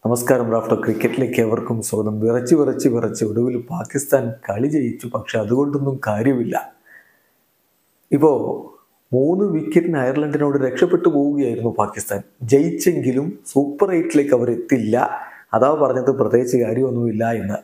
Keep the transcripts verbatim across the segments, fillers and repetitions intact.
നമസ്കാരം. റാഫ്റ്റോ ക്രിക്കറ്റിലേക്ക് എവർക്കും സ്വാഗതം. വിറച്ച് വിറച്ച് വിറച്ച് ഒടുവിൽ പാകിസ്ഥാൻ കളി ജയിച്ചു. പക്ഷെ അതുകൊണ്ടൊന്നും കാര്യമില്ല. ഇപ്പോൾ മൂന്ന് വിക്കറ്റിന് അയർലൻഡിനോട് രക്ഷപ്പെട്ടു പോവുകയായിരുന്നു പാകിസ്ഥാൻ. ജയിച്ചെങ്കിലും സൂപ്പർ എയ്റ്റിലേക്ക് അവർ എത്തില്ല. അതാ പറഞ്ഞത് പ്രത്യേകിച്ച് കാര്യമൊന്നുമില്ല എന്ന്.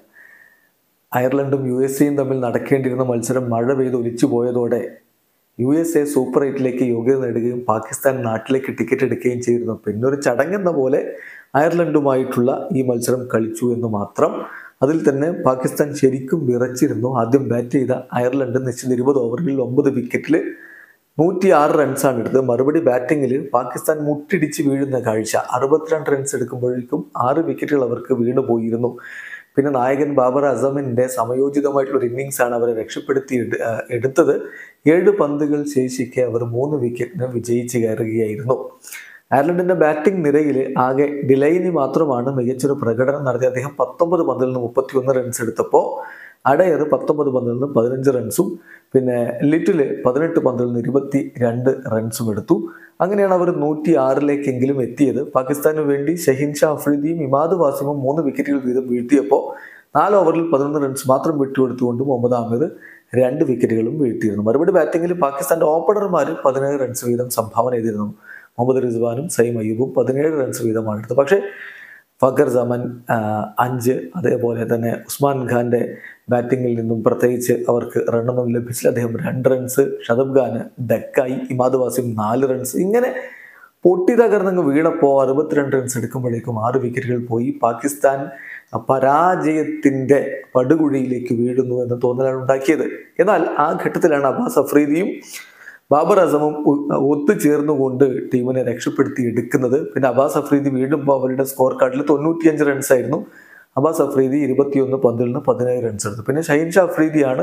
അയർലൻഡും യു എസ് എയും തമ്മിൽ നടക്കേണ്ടിയിരുന്ന മത്സരം മഴ പെയ്ത് ഒലിച്ചു പോയതോടെ യു എസ് എ സൂപ്പർ എയ്റ്റിലേക്ക് യോഗ്യത നേടുകയും പാകിസ്ഥാൻ നാട്ടിലേക്ക് ടിക്കറ്റ് എടുക്കുകയും ചെയ്തിരുന്നു. പിന്നെ ഒരു ചടങ്ങെന്ന പോലെ അയർലൻഡുമായിട്ടുള്ള ഈ മത്സരം കളിച്ചു എന്ന് മാത്രം. അതിൽ തന്നെ പാകിസ്ഥാൻ ശരിക്കും വിറച്ചിരുന്നു. ആദ്യം ബാറ്റ് ചെയ്ത അയർലൻഡ് നിശ്ചിത ഇരുപത് ഓവറിൽ ഒമ്പത് വിക്കറ്റിൽ നൂറ്റി ആറ് റൺസാണ് എടുത്തത്. മറുപടി ബാറ്റിങ്ങിൽ പാകിസ്ഥാൻ മുട്ടിടിച്ച് വീഴുന്ന കാഴ്ച. അറുപത്തിരണ്ട് റൺസ് എടുക്കുമ്പോഴേക്കും ആറ് വിക്കറ്റുകൾ അവർക്ക് വീണു പോയിരുന്നു. പിന്നെ നായകൻ ബാബർ അസമിൻ്റെ സമയോചിതമായിട്ടുള്ള ഒരു ഇന്നിങ്സാണ് അവരെ രക്ഷപ്പെടുത്തി എടുത്തത്. ഏഴ് പന്തുകൾ ശേഷിക്കെ അവർ മൂന്ന് വിക്കറ്റിന് വിജയിച്ച് കയറുകയായിരുന്നു. അയർലൻഡിന്റെ ബാറ്റിംഗ് നിരയിൽ ആകെ ഡിലൈനി മാത്രമാണ് മികച്ചൊരു പ്രകടനം നടത്തി. അദ്ദേഹം പത്തൊമ്പത് പന്തിൽ നിന്ന് മുപ്പത്തി ഒന്ന് റൺസ് എടുത്തപ്പോൾ അടയർ പത്തൊമ്പത് പന്തിൽ നിന്ന് പതിനഞ്ച് റൺസും പിന്നെ ലിറ്റില് പതിനെട്ട് പന്തിൽ നിന്ന് ഇരുപത്തി രണ്ട് റൺസും എടുത്തു. അങ്ങനെയാണ് അവർ നൂറ്റി ആറിലേക്കെങ്കിലും എത്തിയത്. പാകിസ്ഥാനു വേണ്ടി ഷഹീൻ ഷാ അഫ്രീദിയും ഇമാദ് വാസിമും മൂന്ന് വിക്കറ്റുകൾ വീതം വീഴ്ത്തിയപ്പോൾ നാല് ഓവറിൽ പതിനൊന്ന് റൺസ് മാത്രം വിട്ടുകൊടുത്തുകൊണ്ട് മുഹമ്മദ് അഹമ്മദ് രണ്ട് വിക്കറ്റുകളും വീഴ്ത്തിയിരുന്നു. മറുപടി ബാറ്റിങ്ങിൽ പാകിസ്ഥാന്റെ ഓപ്പണർമാർ പതിനേഴ് റൺസ് വീതം സംഭാവന ചെയ്തിരുന്നു. മുഹമ്മദ് റിസ്വാനും സൈം അയ്യൂബും പതിനേഴ് റൺസ് വീതമാണ് എടുത്തത്. പക്ഷേ ഫഖർ സമൻ അഞ്ച്, അതേപോലെ തന്നെ ഉസ്മാൻ ഖാന്റെ ബാറ്റിങ്ങിൽ നിന്നും പ്രത്യേകിച്ച് അവർക്ക് റണ്ണൊന്നും ലഭിച്ചില്ല. അദ്ദേഹം രണ്ട് റൺസ്, ഷദബ് ഖാന് ഡക്കായി, ഇമാദ് വാസിം നാല് റൺസ്. ഇങ്ങനെ പൊട്ടി തകർന്നങ്ങ് വീണപ്പോൾ അറുപത്തിരണ്ട് റൺസ് എടുക്കുമ്പോഴേക്കും ആറ് വിക്കറ്റുകൾ പോയി. പാകിസ്ഥാൻ പരാജയത്തിൻ്റെ പടുകുഴിയിലേക്ക് വീഴുന്നു എന്ന തോന്നലാണ് ഉണ്ടാക്കിയത്. എന്നാൽ ആ ഘട്ടത്തിലാണ് അബ്ബാസ് അഫ്രീദിയും ബാബർ അസമും ഒത്തുചേർന്നുകൊണ്ട് ടീമിനെ രക്ഷപ്പെടുത്തി എടുക്കുന്നത്. പിന്നെ അബ്ബാസ് അഫ്രീദി വീണ്ടുമ്പോൾ അവരുടെ സ്കോർ കാർഡിൽ തൊണ്ണൂറ്റിയഞ്ച് റൺസ് ആയിരുന്നു. അബ്ബാസ് അഫ്രീദി ഇരുപത്തിയൊന്ന് പന്തിൽ നിന്ന് പതിനേഴ് റൺസ് എടുത്തു. പിന്നെ ഷഹീൻ ഷാ അഫ്രീദിയാണ്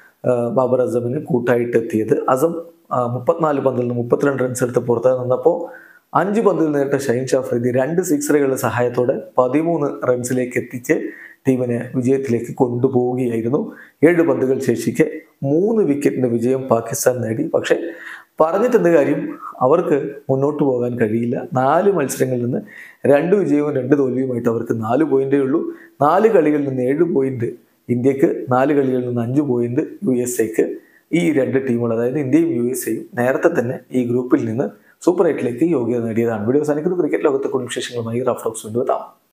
ബാബർ അസമിന് കൂട്ടായിട്ട് എത്തിയത്. അസം മുപ്പത്തിനാല് പന്തിൽ നിന്ന് മുപ്പത്തിരണ്ട് റൺസ് എടുത്ത് പുറത്ത് നിന്നപ്പോൾ അഞ്ച് പന്തിൽ നേരിട്ട ഷഹീൻ ഷാ അഫ്രീദി രണ്ട് സിക്സറുകളുടെ സഹായത്തോടെ പതിമൂന്ന് റൺസിലേക്ക് എത്തിച്ച് ടീമിനെ വിജയത്തിലേക്ക് കൊണ്ടുപോവുകയായിരുന്നു. ഏഴ് പന്തുകൾ ശേഷിക്കെ മൂന്ന് വിക്കറ്റിന്റെ വിജയം പാകിസ്ഥാൻ നേടി. പക്ഷേ പറഞ്ഞിട്ടെന്ത് കാര്യം, അവർക്ക് മുന്നോട്ട് പോകാൻ കഴിയില്ല. നാല് മത്സരങ്ങളിൽ നിന്ന് രണ്ട് വിജയവും രണ്ട് തോൽവിയുമായിട്ട് അവർക്ക് നാല് പോയിന്റേ ഉള്ളൂ. നാല് കളികളിൽ നിന്ന് ഏഴ് പോയിന്റ് ഇന്ത്യക്ക്, നാല് കളികളിൽ നിന്ന് അഞ്ച് പോയിന്റ് യു എസ് എക്ക്. ഈ രണ്ട് ടീമുകൾ, അതായത് ഇന്ത്യയും യു എസ് എയും നേരത്തെ തന്നെ ഈ ഗ്രൂപ്പിൽ നിന്ന് സൂപ്പർ എയ്റ്റിലേക്ക് യോഗ്യത നേടിയതാണ്. വീഡിയോ അവസാനിക്കുന്നു. ക്രിക്കറ്റ് ലോകത്തെ കുടുംബ വിശേഷങ്ങളുമായി റാഫ്റ്റോ വീണ്ടും എത്താം.